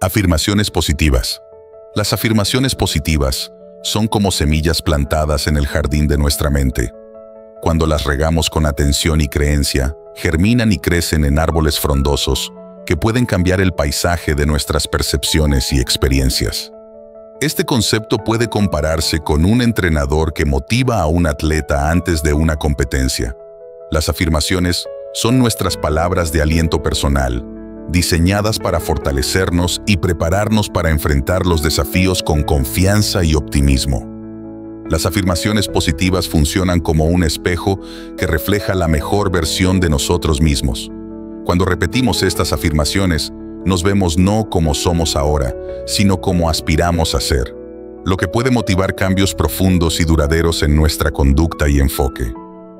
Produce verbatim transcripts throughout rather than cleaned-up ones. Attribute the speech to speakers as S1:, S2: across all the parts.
S1: Afirmaciones positivas. Las afirmaciones positivas son como semillas plantadas en el jardín de nuestra mente. Cuando las regamos con atención y creencia, germinan y crecen en árboles frondosos que pueden cambiar el paisaje de nuestras percepciones y experiencias. Este concepto puede compararse con un entrenador que motiva a un atleta antes de una competencia. Las afirmaciones son nuestras palabras de aliento personal, diseñadas para fortalecernos y prepararnos para enfrentar los desafíos con confianza y optimismo. Las afirmaciones positivas funcionan como un espejo que refleja la mejor versión de nosotros mismos. Cuando repetimos estas afirmaciones, nos vemos no como somos ahora, sino como aspiramos a ser, lo que puede motivar cambios profundos y duraderos en nuestra conducta y enfoque.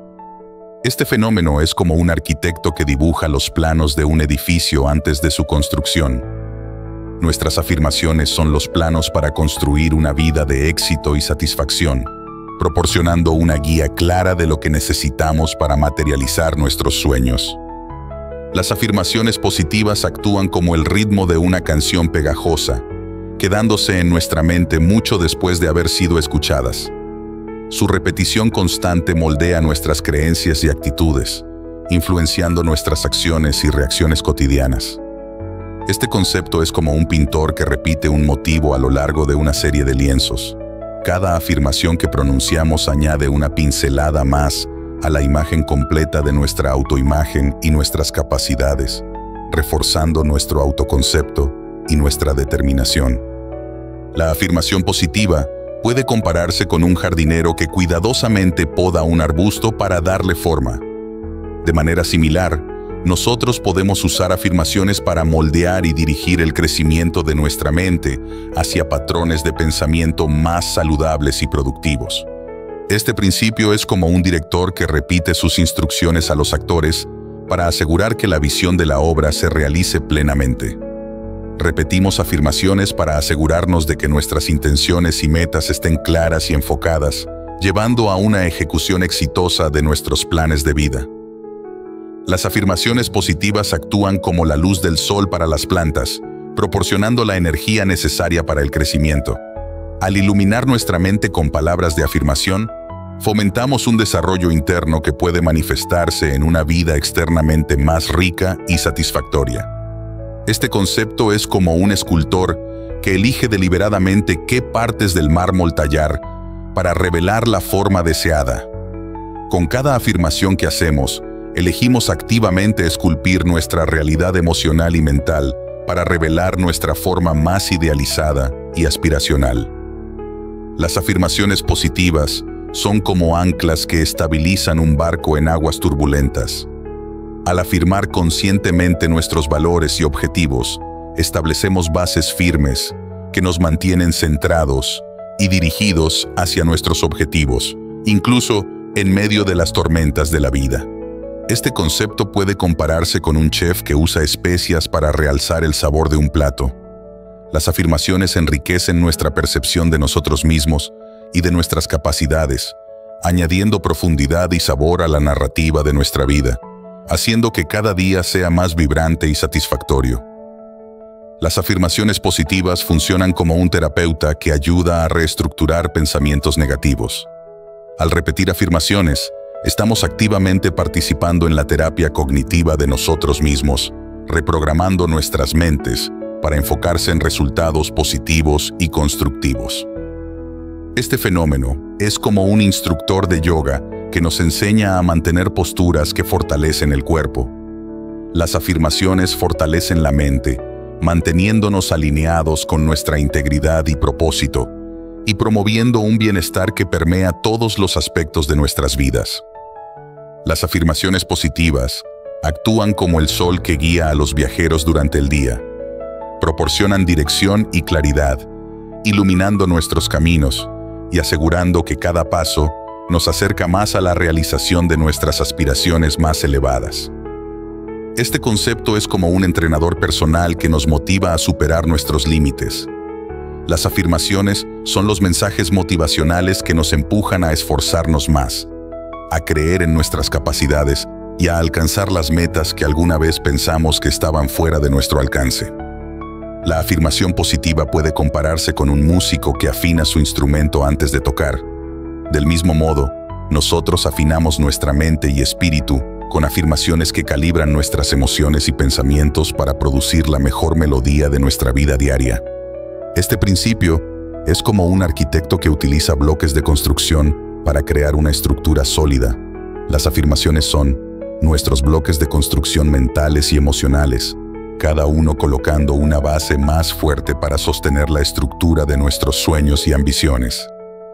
S1: Este fenómeno es como un arquitecto que dibuja los planos de un edificio antes de su construcción. Nuestras afirmaciones son los planos para construir una vida de éxito y satisfacción, proporcionando una guía clara de lo que necesitamos para materializar nuestros sueños. Las afirmaciones positivas actúan como el ritmo de una canción pegajosa, quedándose en nuestra mente mucho después de haber sido escuchadas. Su repetición constante moldea nuestras creencias y actitudes, influenciando nuestras acciones y reacciones cotidianas. Este concepto es como un pintor que repite un motivo a lo largo de una serie de lienzos. Cada afirmación que pronunciamos añade una pincelada más a la imagen completa de nuestra autoimagen y nuestras capacidades, reforzando nuestro autoconcepto y nuestra determinación. La afirmación positiva puede compararse con un jardinero que cuidadosamente poda un arbusto para darle forma. De manera similar, nosotros podemos usar afirmaciones para moldear y dirigir el crecimiento de nuestra mente hacia patrones de pensamiento más saludables y productivos. Este principio es como un director que repite sus instrucciones a los actores para asegurar que la visión de la obra se realice plenamente. Repetimos afirmaciones para asegurarnos de que nuestras intenciones y metas estén claras y enfocadas, llevando a una ejecución exitosa de nuestros planes de vida. Las afirmaciones positivas actúan como la luz del sol para las plantas, proporcionando la energía necesaria para el crecimiento. Al iluminar nuestra mente con palabras de afirmación, fomentamos un desarrollo interno que puede manifestarse en una vida externamente más rica y satisfactoria. Este concepto es como un escultor que elige deliberadamente qué partes del mármol tallar para revelar la forma deseada. Con cada afirmación que hacemos, elegimos activamente esculpir nuestra realidad emocional y mental para revelar nuestra forma más idealizada y aspiracional. Las afirmaciones positivas son como anclas que estabilizan un barco en aguas turbulentas. Al afirmar conscientemente nuestros valores y objetivos, establecemos bases firmes que nos mantienen centrados y dirigidos hacia nuestros objetivos, incluso en medio de las tormentas de la vida. Este concepto puede compararse con un chef que usa especias para realzar el sabor de un plato. Las afirmaciones enriquecen nuestra percepción de nosotros mismos y de nuestras capacidades, añadiendo profundidad y sabor a la narrativa de nuestra vida, haciendo que cada día sea más vibrante y satisfactorio. Las afirmaciones positivas funcionan como un terapeuta que ayuda a reestructurar pensamientos negativos. Al repetir afirmaciones, estamos activamente participando en la terapia cognitiva de nosotros mismos, reprogramando nuestras mentes para enfocarse en resultados positivos y constructivos. Este fenómeno es como un instructor de yoga que nos enseña a mantener posturas que fortalecen el cuerpo. Las afirmaciones fortalecen la mente, manteniéndonos alineados con nuestra integridad y propósito, y promoviendo un bienestar que permea todos los aspectos de nuestras vidas. Las afirmaciones positivas actúan como el sol que guía a los viajeros durante el día. Proporcionan dirección y claridad, iluminando nuestros caminos y asegurando que cada paso nos acerca más a la realización de nuestras aspiraciones más elevadas. Este concepto es como un entrenador personal que nos motiva a superar nuestros límites. Las afirmaciones son los mensajes motivacionales que nos empujan a esforzarnos más, a creer en nuestras capacidades y a alcanzar las metas que alguna vez pensamos que estaban fuera de nuestro alcance. La afirmación positiva puede compararse con un músico que afina su instrumento antes de tocar. Del mismo modo, nosotros afinamos nuestra mente y espíritu con afirmaciones que calibran nuestras emociones y pensamientos para producir la mejor melodía de nuestra vida diaria. Este principio es como un arquitecto que utiliza bloques de construcción para crear una estructura sólida. Las afirmaciones son nuestros bloques de construcción mentales y emocionales, cada uno colocando una base más fuerte para sostener la estructura de nuestros sueños y ambiciones.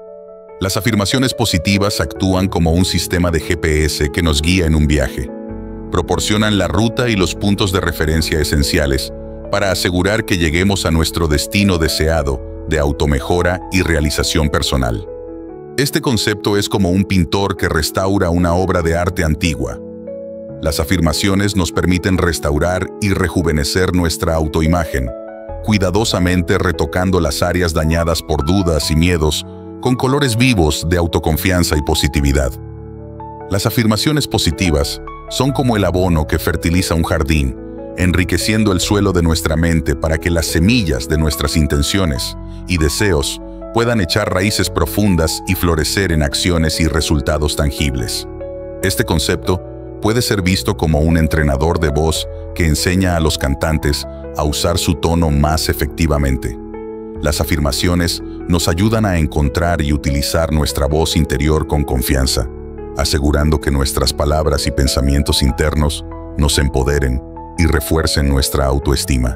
S1: Las afirmaciones positivas actúan como un sistema de G P S que nos guía en un viaje. Proporcionan la ruta y los puntos de referencia esenciales para asegurar que lleguemos a nuestro destino deseado de automejora y realización personal. Este concepto es como un pintor que restaura una obra de arte antigua. Las afirmaciones nos permiten restaurar y rejuvenecer nuestra autoimagen, cuidadosamente retocando las áreas dañadas por dudas y miedos con colores vivos de autoconfianza y positividad. Las afirmaciones positivas son como el abono que fertiliza un jardín, enriqueciendo el suelo de nuestra mente para que las semillas de nuestras intenciones y deseos puedan echar raíces profundas y florecer en acciones y resultados tangibles. Este concepto puede ser visto como un entrenador de voz que enseña a los cantantes a usar su tono más efectivamente. Las afirmaciones nos ayudan a encontrar y utilizar nuestra voz interior con confianza, asegurando que nuestras palabras y pensamientos internos nos empoderen y refuercen nuestra autoestima.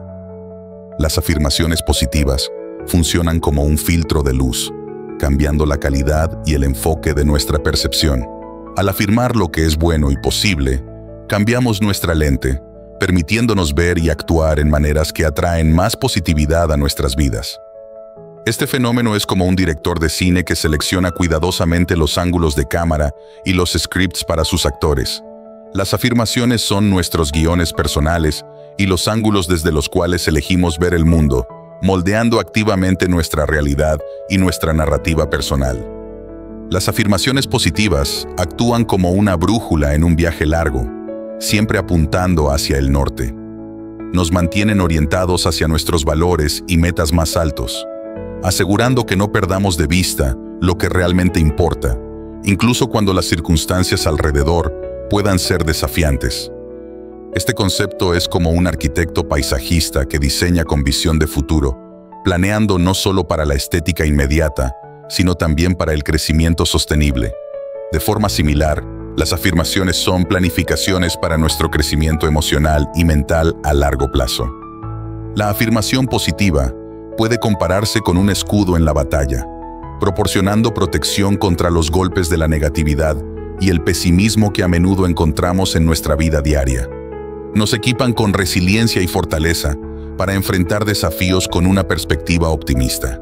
S1: Las afirmaciones positivas funcionan como un filtro de luz, cambiando la calidad y el enfoque de nuestra percepción. Al afirmar lo que es bueno y posible, cambiamos nuestra lente, permitiéndonos ver y actuar en maneras que atraen más positividad a nuestras vidas. Este fenómeno es como un director de cine que selecciona cuidadosamente los ángulos de cámara y los scripts para sus actores. Las afirmaciones son nuestros guiones personales y los ángulos desde los cuales elegimos ver el mundo, moldeando activamente nuestra realidad y nuestra narrativa personal. Las afirmaciones positivas actúan como una brújula en un viaje largo, siempre apuntando hacia el norte. Nos mantienen orientados hacia nuestros valores y metas más altos, asegurando que no perdamos de vista lo que realmente importa, incluso cuando las circunstancias alrededor puedan ser desafiantes. Este concepto es como un arquitecto paisajista que diseña con visión de futuro, planeando no solo para la estética inmediata, sino también para el crecimiento sostenible. De forma similar, las afirmaciones son planificaciones para nuestro crecimiento emocional y mental a largo plazo. La afirmación positiva puede compararse con un escudo en la batalla, proporcionando protección contra los golpes de la negatividad y el pesimismo que a menudo encontramos en nuestra vida diaria. Nos equipan con resiliencia y fortaleza para enfrentar desafíos con una perspectiva optimista.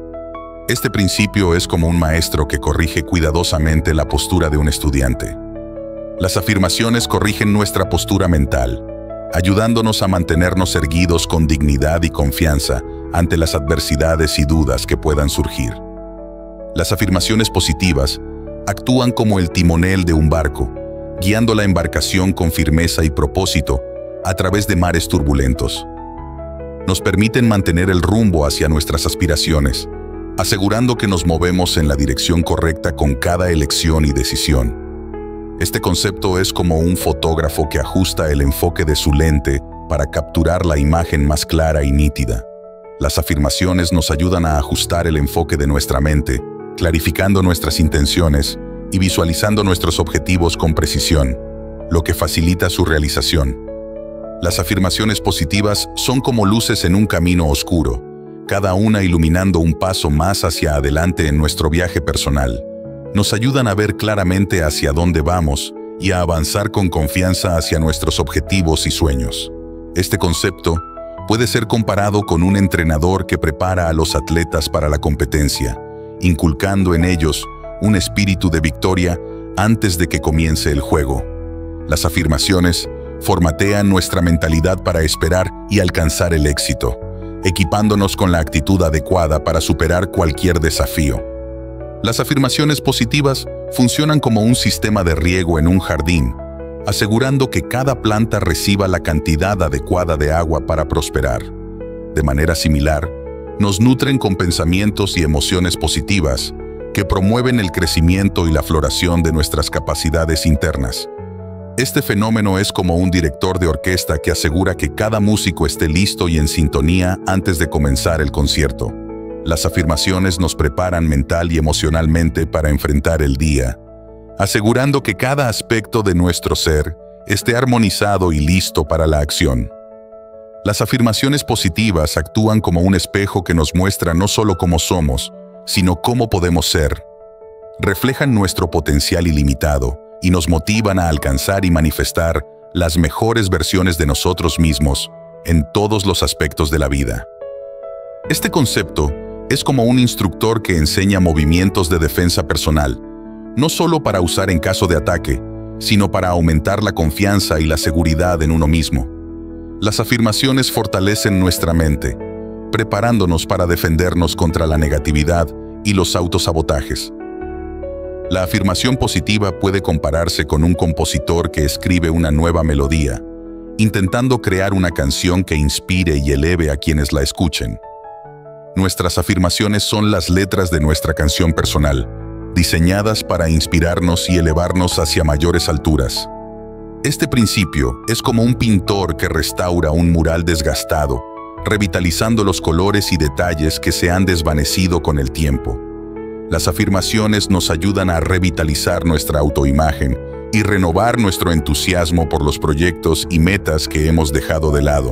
S1: Este principio es como un maestro que corrige cuidadosamente la postura de un estudiante. Las afirmaciones corrigen nuestra postura mental, ayudándonos a mantenernos erguidos con dignidad y confianza ante las adversidades y dudas que puedan surgir. Las afirmaciones positivas actúan como el timonel de un barco, guiando la embarcación con firmeza y propósito a través de mares turbulentos. Nos permiten mantener el rumbo hacia nuestras aspiraciones, asegurando que nos movemos en la dirección correcta con cada elección y decisión. Este concepto es como un fotógrafo que ajusta el enfoque de su lente para capturar la imagen más clara y nítida. Las afirmaciones nos ayudan a ajustar el enfoque de nuestra mente, clarificando nuestras intenciones y visualizando nuestros objetivos con precisión, lo que facilita su realización. Las afirmaciones positivas son como luces en un camino oscuro, cada una iluminando un paso más hacia adelante en nuestro viaje personal. Nos ayudan a ver claramente hacia dónde vamos y a avanzar con confianza hacia nuestros objetivos y sueños. Este concepto puede ser comparado con un entrenador que prepara a los atletas para la competencia, inculcando en ellos un espíritu de victoria antes de que comience el juego. Las afirmaciones formatean nuestra mentalidad para esperar y alcanzar el éxito, equipándonos con la actitud adecuada para superar cualquier desafío. Las afirmaciones positivas funcionan como un sistema de riego en un jardín, asegurando que cada planta reciba la cantidad adecuada de agua para prosperar. de manera similar, nos nutren con pensamientos y emociones positivas que promueven el crecimiento y la floración de nuestras capacidades internas. Este fenómeno es como un director de orquesta que asegura que cada músico esté listo y en sintonía antes de comenzar el concierto. Las afirmaciones nos preparan mental y emocionalmente para enfrentar el día, asegurando que cada aspecto de nuestro ser esté armonizado y listo para la acción. Las afirmaciones positivas actúan como un espejo que nos muestra no solo cómo somos, sino cómo podemos ser. Reflejan nuestro potencial ilimitado y nos motivan a alcanzar y manifestar las mejores versiones de nosotros mismos en todos los aspectos de la vida. Este concepto es como un instructor que enseña movimientos de defensa personal, no solo para usar en caso de ataque, sino para aumentar la confianza y la seguridad en uno mismo. Las afirmaciones fortalecen nuestra mente, preparándonos para defendernos contra la negatividad y los autosabotajes. La afirmación positiva puede compararse con un compositor que escribe una nueva melodía, intentando crear una canción que inspire y eleve a quienes la escuchen. Nuestras afirmaciones son las letras de nuestra canción personal, diseñadas para inspirarnos y elevarnos hacia mayores alturas. Este principio es como un pintor que restaura un mural desgastado, revitalizando los colores y detalles que se han desvanecido con el tiempo. Las afirmaciones nos ayudan a revitalizar nuestra autoimagen y renovar nuestro entusiasmo por los proyectos y metas que hemos dejado de lado.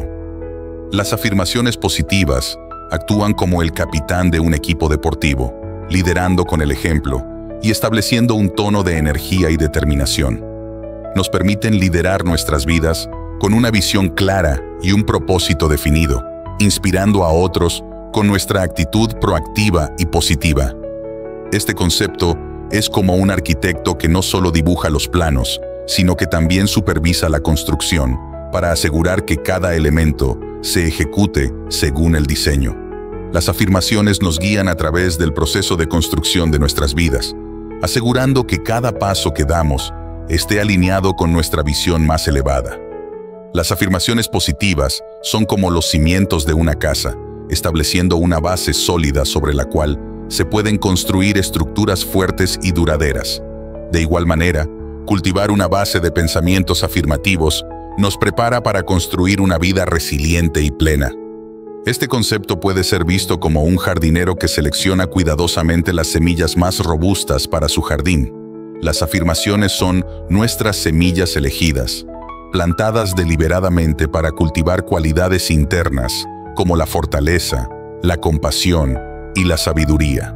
S1: Las afirmaciones positivas actúan como el capitán de un equipo deportivo, liderando con el ejemplo y estableciendo un tono de energía y determinación. Nos permiten liderar nuestras vidas con una visión clara y un propósito definido, inspirando a otros con nuestra actitud proactiva y positiva. Este concepto es como un arquitecto que no solo dibuja los planos, sino que también supervisa la construcción para asegurar que cada elemento se ejecute según el diseño. Las afirmaciones nos guían a través del proceso de construcción de nuestras vidas, asegurando que cada paso que damos esté alineado con nuestra visión más elevada. Las afirmaciones positivas son como los cimientos de una casa, estableciendo una base sólida sobre la cual se pueden construir estructuras fuertes y duraderas. De igual manera, cultivar una base de pensamientos afirmativos nos prepara para construir una vida resiliente y plena. Este concepto puede ser visto como un jardinero que selecciona cuidadosamente las semillas más robustas para su jardín. Las afirmaciones son nuestras semillas elegidas, plantadas deliberadamente para cultivar cualidades internas como la fortaleza, la compasión y la sabiduría.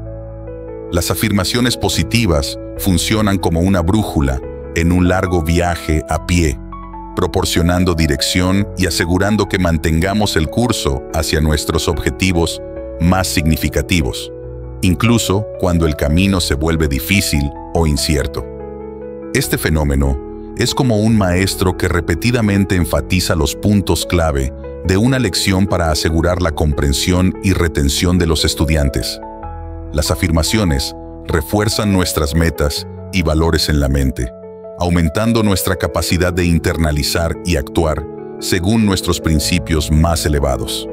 S1: Las afirmaciones positivas funcionan como una brújula en un largo viaje a pie, proporcionando dirección y asegurando que mantengamos el curso hacia nuestros objetivos más significativos, incluso cuando el camino se vuelve difícil o incierto. Este fenómeno es como un maestro que repetidamente enfatiza los puntos clave de una lección para asegurar la comprensión y retención de los estudiantes. Las afirmaciones refuerzan nuestras metas y valores en la mente, aumentando nuestra capacidad de internalizar y actuar según nuestros principios más elevados.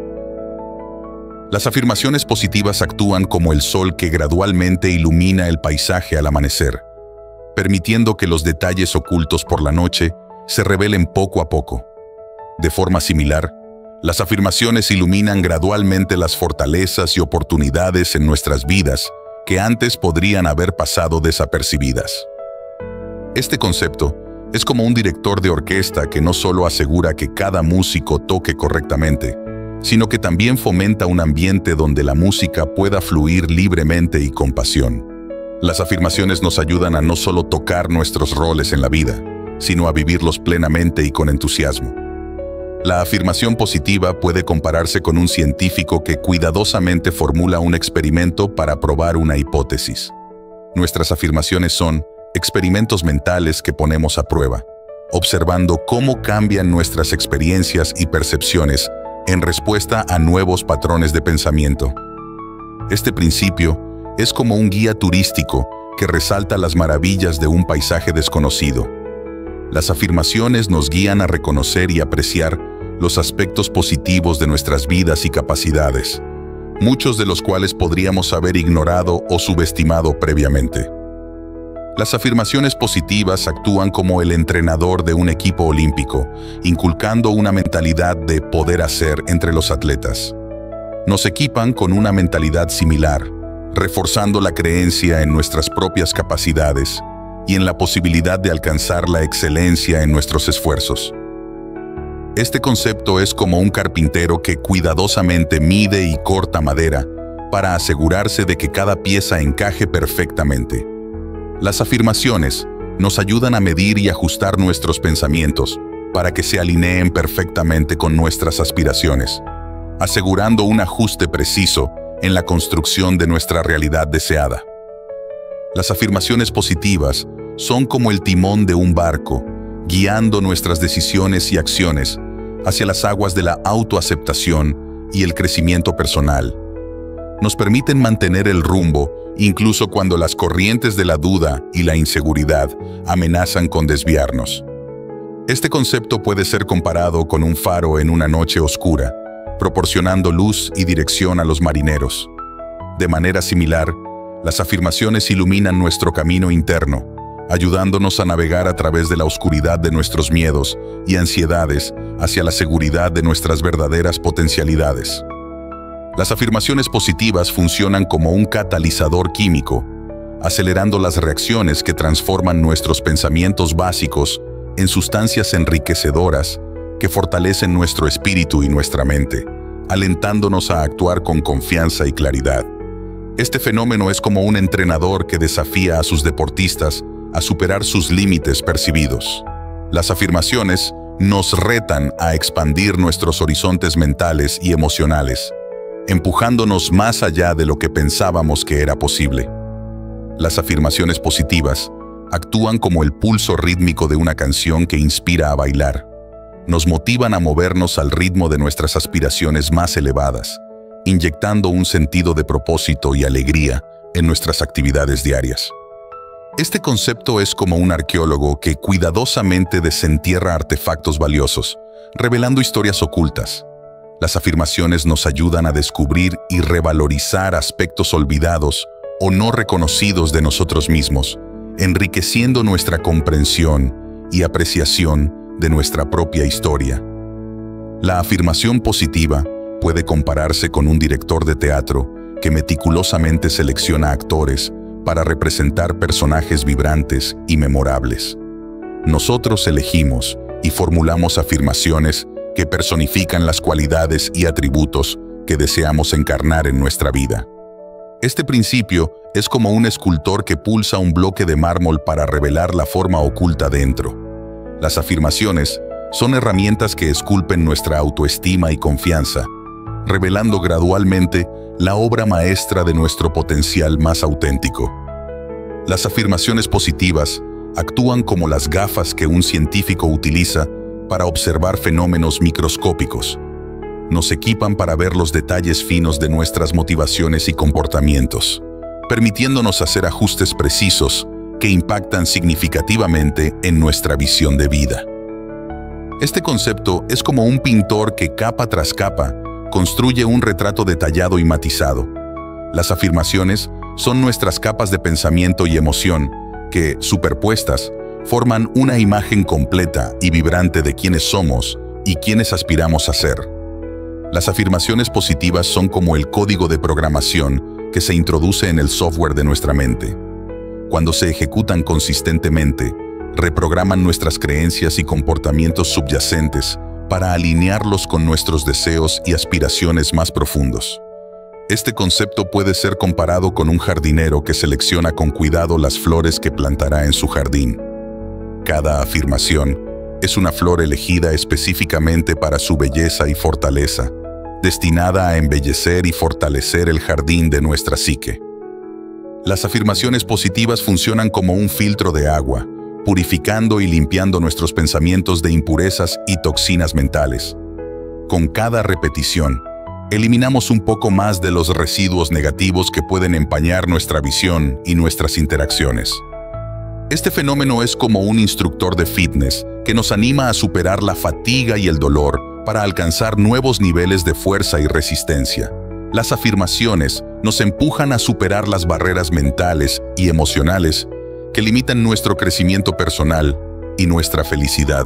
S1: Las afirmaciones positivas actúan como el sol que gradualmente ilumina el paisaje al amanecer, permitiendo que los detalles ocultos por la noche se revelen poco a poco. De forma similar, las afirmaciones iluminan gradualmente las fortalezas y oportunidades en nuestras vidas que antes podrían haber pasado desapercibidas. Este concepto es como un director de orquesta que no solo asegura que cada músico toque correctamente, sino que también fomenta un ambiente donde la música pueda fluir libremente y con pasión. Las afirmaciones nos ayudan a no solo tocar nuestros roles en la vida, sino a vivirlos plenamente y con entusiasmo. La afirmación positiva puede compararse con un científico que cuidadosamente formula un experimento para probar una hipótesis. Nuestras afirmaciones son experimentos mentales que ponemos a prueba, observando cómo cambian nuestras experiencias y percepciones en respuesta a nuevos patrones de pensamiento. Este principio es como un guía turístico que resalta las maravillas de un paisaje desconocido. Las afirmaciones nos guían a reconocer y apreciar los aspectos positivos de nuestras vidas y capacidades, muchos de los cuales podríamos haber ignorado o subestimado previamente. Las afirmaciones positivas actúan como el entrenador de un equipo olímpico, inculcando una mentalidad de poder hacer entre los atletas. Nos equipan con una mentalidad similar, reforzando la creencia en nuestras propias capacidades y en la posibilidad de alcanzar la excelencia en nuestros esfuerzos. Este concepto es como un carpintero que cuidadosamente mide y corta madera para asegurarse de que cada pieza encaje perfectamente. Las afirmaciones nos ayudan a medir y ajustar nuestros pensamientos para que se alineen perfectamente con nuestras aspiraciones, asegurando un ajuste preciso en la construcción de nuestra realidad deseada. Las afirmaciones positivas son como el timón de un barco, guiando nuestras decisiones y acciones hacia las aguas de la autoaceptación y el crecimiento personal. Nos permiten mantener el rumbo incluso cuando las corrientes de la duda y la inseguridad amenazan con desviarnos. Este concepto puede ser comparado con un faro en una noche oscura, proporcionando luz y dirección a los marineros. De manera similar, las afirmaciones iluminan nuestro camino interno, ayudándonos a navegar a través de la oscuridad de nuestros miedos y ansiedades hacia la seguridad de nuestras verdaderas potencialidades. Las afirmaciones positivas funcionan como un catalizador químico, acelerando las reacciones que transforman nuestros pensamientos básicos en sustancias enriquecedoras que fortalecen nuestro espíritu y nuestra mente, alentándonos a actuar con confianza y claridad. Este fenómeno es como un entrenador que desafía a sus deportistas a superar sus límites percibidos. Las afirmaciones nos retan a expandir nuestros horizontes mentales y emocionales, empujándonos más allá de lo que pensábamos que era posible. Las afirmaciones positivas actúan como el pulso rítmico de una canción que inspira a bailar. Nos motivan a movernos al ritmo de nuestras aspiraciones más elevadas, inyectando un sentido de propósito y alegría en nuestras actividades diarias. Este concepto es como un arqueólogo que cuidadosamente desentierra artefactos valiosos, revelando historias ocultas. Las afirmaciones nos ayudan a descubrir y revalorizar aspectos olvidados o no reconocidos de nosotros mismos, enriqueciendo nuestra comprensión y apreciación de nuestra propia historia. La afirmación positiva puede compararse con un director de teatro que meticulosamente selecciona actores para representar personajes vibrantes y memorables. Nosotros elegimos y formulamos afirmaciones que personifican las cualidades y atributos que deseamos encarnar en nuestra vida. Este principio es como un escultor que pulsa un bloque de mármol para revelar la forma oculta dentro. Las afirmaciones son herramientas que esculpen nuestra autoestima y confianza, revelando gradualmente la obra maestra de nuestro potencial más auténtico. Las afirmaciones positivas actúan como las gafas que un científico utiliza para observar fenómenos microscópicos. Nos equipan para ver los detalles finos de nuestras motivaciones y comportamientos, permitiéndonos hacer ajustes precisos que impactan significativamente en nuestra visión de vida. Este concepto es como un pintor que capa tras capa construye un retrato detallado y matizado. Las afirmaciones son nuestras capas de pensamiento y emoción que, superpuestas, forman una imagen completa y vibrante de quiénes somos y quiénes aspiramos a ser. Las afirmaciones positivas son como el código de programación que se introduce en el software de nuestra mente. Cuando se ejecutan consistentemente, reprograman nuestras creencias y comportamientos subyacentes para alinearlos con nuestros deseos y aspiraciones más profundos. Este concepto puede ser comparado con un jardinero que selecciona con cuidado las flores que plantará en su jardín. Cada afirmación es una flor elegida específicamente para su belleza y fortaleza, destinada a embellecer y fortalecer el jardín de nuestra psique. Las afirmaciones positivas funcionan como un filtro de agua, purificando y limpiando nuestros pensamientos de impurezas y toxinas mentales. Con cada repetición, eliminamos un poco más de los residuos negativos que pueden empañar nuestra visión y nuestras interacciones. Este fenómeno es como un instructor de fitness que nos anima a superar la fatiga y el dolor para alcanzar nuevos niveles de fuerza y resistencia. Las afirmaciones nos empujan a superar las barreras mentales y emocionales que limitan nuestro crecimiento personal y nuestra felicidad.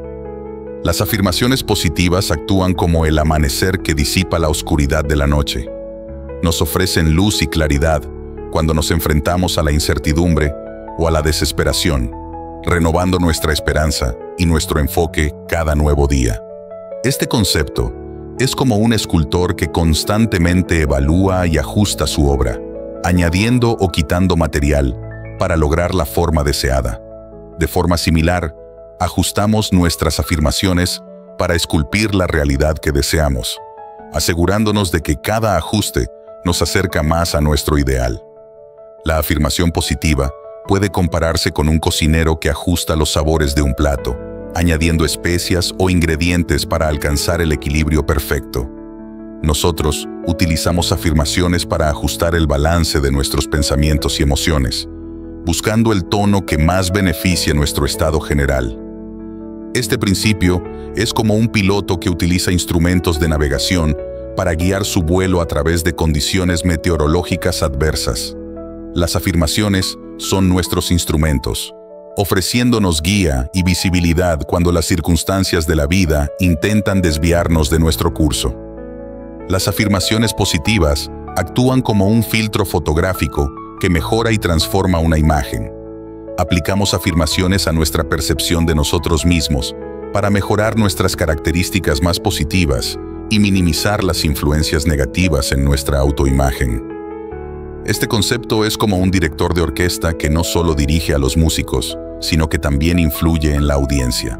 S1: Las afirmaciones positivas actúan como el amanecer que disipa la oscuridad de la noche. Nos ofrecen luz y claridad cuando nos enfrentamos a la incertidumbre o a la desesperación, renovando nuestra esperanza y nuestro enfoque cada nuevo día. Este concepto es como un escultor que constantemente evalúa y ajusta su obra, añadiendo o quitando material para lograr la forma deseada. De forma similar, ajustamos nuestras afirmaciones para esculpir la realidad que deseamos, asegurándonos de que cada ajuste nos acerca más a nuestro ideal. La afirmación positiva puede compararse con un cocinero que ajusta los sabores de un plato, añadiendo especias o ingredientes para alcanzar el equilibrio perfecto. Nosotros utilizamos afirmaciones para ajustar el balance de nuestros pensamientos y emociones, buscando el tono que más beneficie nuestro estado general. Este principio es como un piloto que utiliza instrumentos de navegación para guiar su vuelo a través de condiciones meteorológicas adversas. Las afirmaciones son nuestros instrumentos, ofreciéndonos guía y visibilidad cuando las circunstancias de la vida intentan desviarnos de nuestro curso. Las afirmaciones positivas actúan como un filtro fotográfico que mejora y transforma una imagen. Aplicamos afirmaciones a nuestra percepción de nosotros mismos para mejorar nuestras características más positivas y minimizar las influencias negativas en nuestra autoimagen. Este concepto es como un director de orquesta que no solo dirige a los músicos, sino que también influye en la audiencia.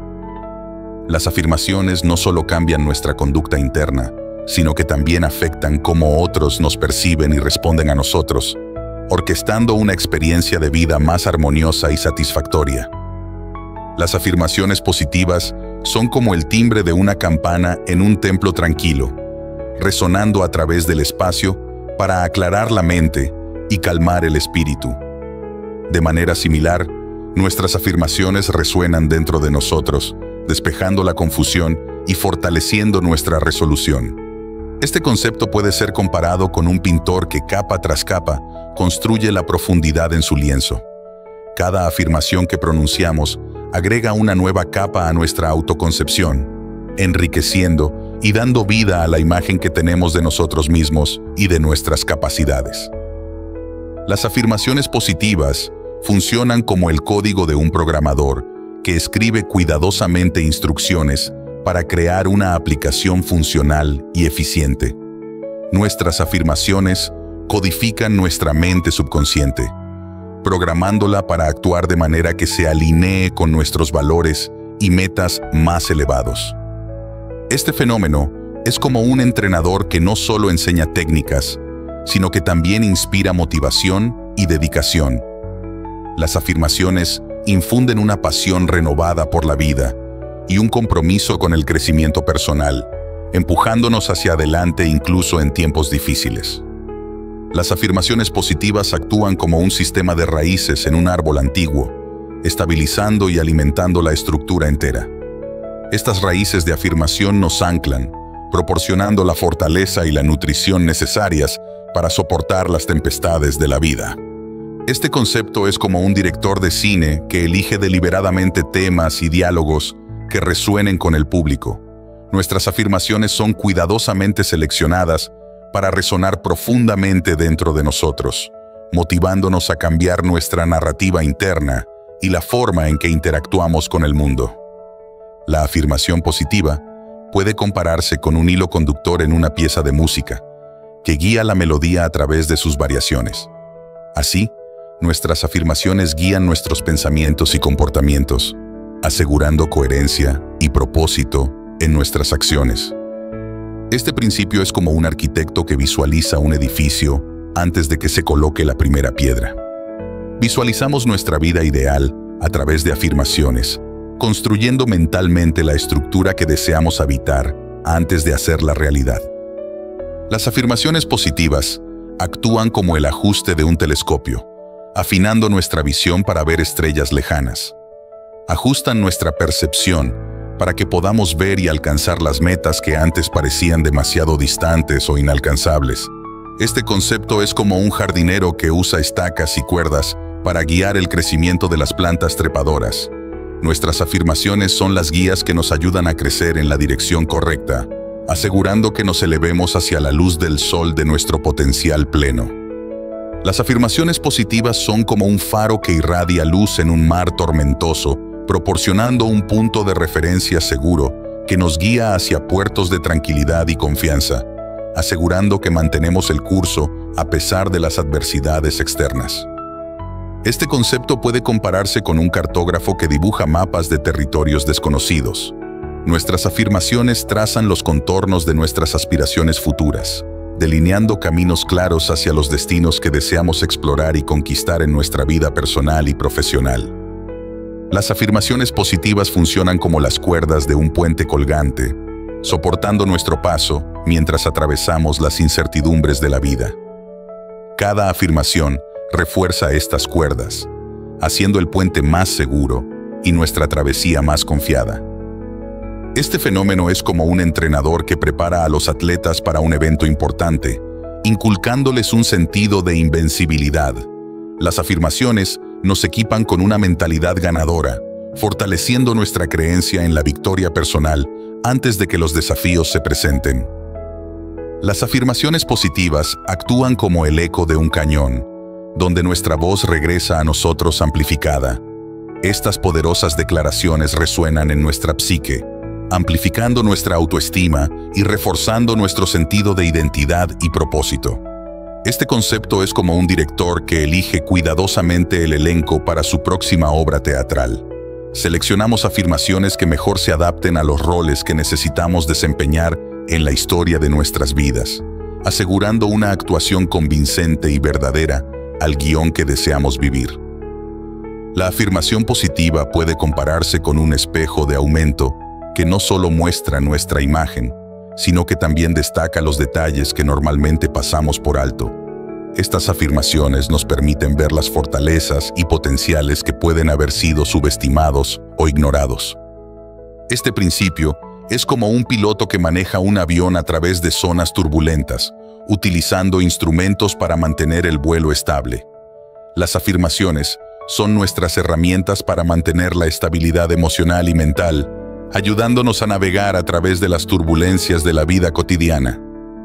S1: Las afirmaciones no solo cambian nuestra conducta interna, sino que también afectan cómo otros nos perciben y responden a nosotros, orquestando una experiencia de vida más armoniosa y satisfactoria. Las afirmaciones positivas son como el timbre de una campana en un templo tranquilo, resonando a través del espacio para aclarar la mente y calmar el espíritu. De manera similar, nuestras afirmaciones resuenan dentro de nosotros, despejando la confusión y fortaleciendo nuestra resolución. Este concepto puede ser comparado con un pintor que capa tras capa construye la profundidad en su lienzo. Cada afirmación que pronunciamos agrega una nueva capa a nuestra autoconcepción, enriqueciendo y dando vida a la imagen que tenemos de nosotros mismos y de nuestras capacidades. Las afirmaciones positivas funcionan como el código de un programador que escribe cuidadosamente instrucciones para crear una aplicación funcional y eficiente. Nuestras afirmaciones codifican nuestra mente subconsciente, programándola para actuar de manera que se alinee con nuestros valores y metas más elevados. Este fenómeno es como un entrenador que no solo enseña técnicas, sino que también inspira motivación y dedicación. Las afirmaciones infunden una pasión renovada por la vida y un compromiso con el crecimiento personal, empujándonos hacia adelante incluso en tiempos difíciles. Las afirmaciones positivas actúan como un sistema de raíces en un árbol antiguo, estabilizando y alimentando la estructura entera. Estas raíces de afirmación nos anclan, proporcionando la fortaleza y la nutrición necesarias para soportar las tempestades de la vida. Este concepto es como un director de cine que elige deliberadamente temas y diálogos que resuenen con el público. Nuestras afirmaciones son cuidadosamente seleccionadas para resonar profundamente dentro de nosotros, motivándonos a cambiar nuestra narrativa interna y la forma en que interactuamos con el mundo. La afirmación positiva puede compararse con un hilo conductor en una pieza de música, que guía la melodía a través de sus variaciones. Así, nuestras afirmaciones guían nuestros pensamientos y comportamientos, asegurando coherencia y propósito en nuestras acciones. Este principio es como un arquitecto que visualiza un edificio antes de que se coloque la primera piedra. Visualizamos nuestra vida ideal a través de afirmaciones, construyendo mentalmente la estructura que deseamos habitar antes de hacerla realidad. Las afirmaciones positivas actúan como el ajuste de un telescopio, afinando nuestra visión para ver estrellas lejanas. Ajustan nuestra percepción para que podamos ver y alcanzar las metas que antes parecían demasiado distantes o inalcanzables. Este concepto es como un jardinero que usa estacas y cuerdas para guiar el crecimiento de las plantas trepadoras. Nuestras afirmaciones son las guías que nos ayudan a crecer en la dirección correcta, asegurando que nos elevemos hacia la luz del sol de nuestro potencial pleno. Las afirmaciones positivas son como un faro que irradia luz en un mar tormentoso, proporcionando un punto de referencia seguro que nos guía hacia puertos de tranquilidad y confianza, asegurando que mantenemos el curso a pesar de las adversidades externas. Este concepto puede compararse con un cartógrafo que dibuja mapas de territorios desconocidos. Nuestras afirmaciones trazan los contornos de nuestras aspiraciones futuras, delineando caminos claros hacia los destinos que deseamos explorar y conquistar en nuestra vida personal y profesional. Las afirmaciones positivas funcionan como las cuerdas de un puente colgante, soportando nuestro paso mientras atravesamos las incertidumbres de la vida. Cada afirmación refuerza estas cuerdas, haciendo el puente más seguro y nuestra travesía más confiada. Este fenómeno es como un entrenador que prepara a los atletas para un evento importante, inculcándoles un sentido de invencibilidad. Las afirmaciones nos equipan con una mentalidad ganadora, fortaleciendo nuestra creencia en la victoria personal antes de que los desafíos se presenten. Las afirmaciones positivas actúan como el eco de un cañón, donde nuestra voz regresa a nosotros amplificada. Estas poderosas declaraciones resuenan en nuestra psique, amplificando nuestra autoestima y reforzando nuestro sentido de identidad y propósito. Este concepto es como un director que elige cuidadosamente el elenco para su próxima obra teatral. Seleccionamos afirmaciones que mejor se adapten a los roles que necesitamos desempeñar en la historia de nuestras vidas, asegurando una actuación convincente y verdadera al guión que deseamos vivir. La afirmación positiva puede compararse con un espejo de aumento que no solo muestra nuestra imagen, sino que también destaca los detalles que normalmente pasamos por alto. Estas afirmaciones nos permiten ver las fortalezas y potenciales que pueden haber sido subestimados o ignorados. Este principio es como un piloto que maneja un avión a través de zonas turbulentas, utilizando instrumentos para mantener el vuelo estable. Las afirmaciones son nuestras herramientas para mantener la estabilidad emocional y mental, ayudándonos a navegar a través de las turbulencias de la vida cotidiana.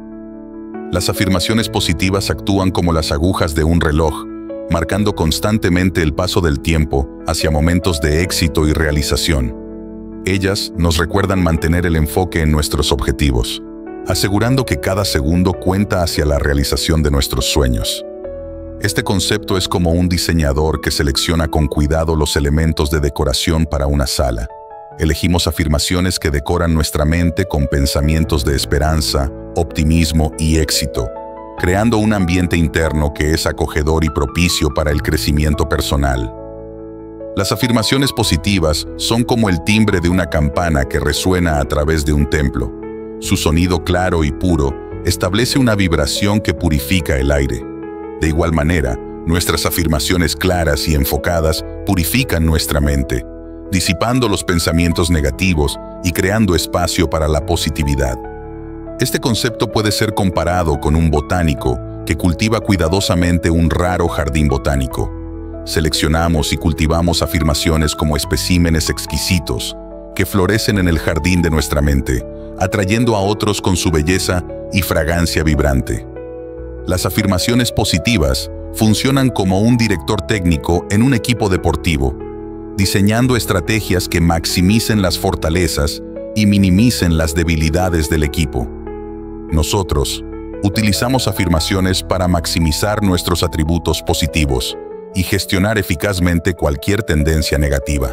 S1: Las afirmaciones positivas actúan como las agujas de un reloj, marcando constantemente el paso del tiempo hacia momentos de éxito y realización. Ellas nos recuerdan mantener el enfoque en nuestros objetivos, asegurando que cada segundo cuenta hacia la realización de nuestros sueños. Este concepto es como un diseñador que selecciona con cuidado los elementos de decoración para una sala. Elegimos afirmaciones que decoran nuestra mente con pensamientos de esperanza, optimismo y éxito, creando un ambiente interno que es acogedor y propicio para el crecimiento personal. Las afirmaciones positivas son como el timbre de una campana que resuena a través de un templo. Su sonido claro y puro establece una vibración que purifica el aire. De igual manera, nuestras afirmaciones claras y enfocadas purifican nuestra mente, disipando los pensamientos negativos y creando espacio para la positividad. Este concepto puede ser comparado con un botánico que cultiva cuidadosamente un raro jardín botánico. Seleccionamos y cultivamos afirmaciones como especímenes exquisitos que florecen en el jardín de nuestra mente, atrayendo a otros con su belleza y fragancia vibrante. Las afirmaciones positivas funcionan como un director técnico en un equipo deportivo, diseñando estrategias que maximicen las fortalezas y minimicen las debilidades del equipo. Nosotros utilizamos afirmaciones para maximizar nuestros atributos positivos y gestionar eficazmente cualquier tendencia negativa.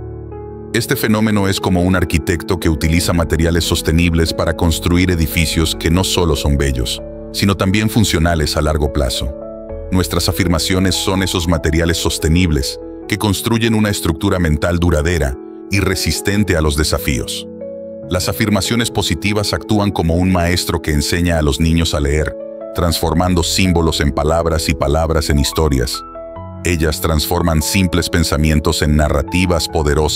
S1: Este fenómeno es como un arquitecto que utiliza materiales sostenibles para construir edificios que no solo son bellos, sino también funcionales a largo plazo. Nuestras afirmaciones son esos materiales sostenibles que construyen una estructura mental duradera y resistente a los desafíos. Las afirmaciones positivas actúan como un maestro que enseña a los niños a leer, transformando símbolos en palabras y palabras en historias. Ellas transforman simples pensamientos en narrativas poderosas,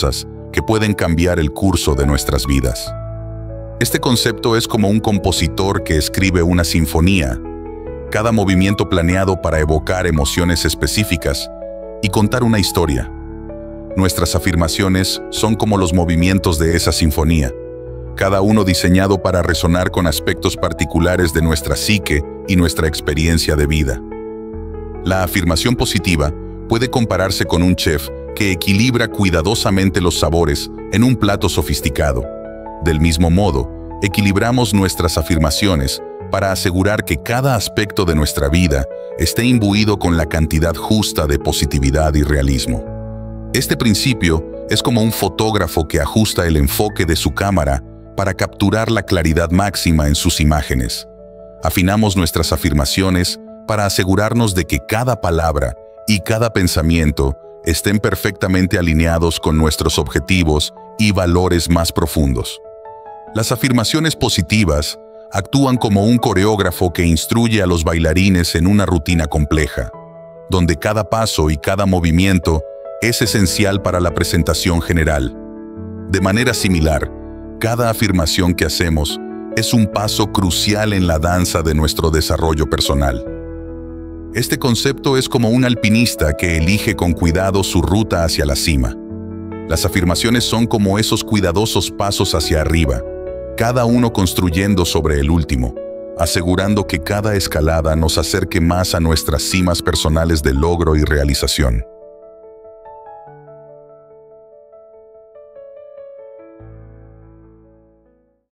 S1: que pueden cambiar el curso de nuestras vidas. Este concepto es como un compositor que escribe una sinfonía, cada movimiento planeado para evocar emociones específicas y contar una historia. Nuestras afirmaciones son como los movimientos de esa sinfonía, cada uno diseñado para resonar con aspectos particulares de nuestra psique y nuestra experiencia de vida. La afirmación positiva puede compararse con un chef que equilibra cuidadosamente los sabores en un plato sofisticado. Del mismo modo, equilibramos nuestras afirmaciones para asegurar que cada aspecto de nuestra vida esté imbuido con la cantidad justa de positividad y realismo. Este principio es como un fotógrafo que ajusta el enfoque de su cámara para capturar la claridad máxima en sus imágenes. Afinamos nuestras afirmaciones para asegurarnos de que cada palabra y cada pensamiento estén perfectamente alineados con nuestros objetivos y valores más profundos. Las afirmaciones positivas actúan como un coreógrafo que instruye a los bailarines en una rutina compleja, donde cada paso y cada movimiento es esencial para la presentación general. De manera similar, cada afirmación que hacemos es un paso crucial en la danza de nuestro desarrollo personal. Este concepto es como un alpinista que elige con cuidado su ruta hacia la cima. Las afirmaciones son como esos cuidadosos pasos hacia arriba, cada uno construyendo sobre el último, asegurando que cada escalada nos acerque más a nuestras cimas personales de logro y realización.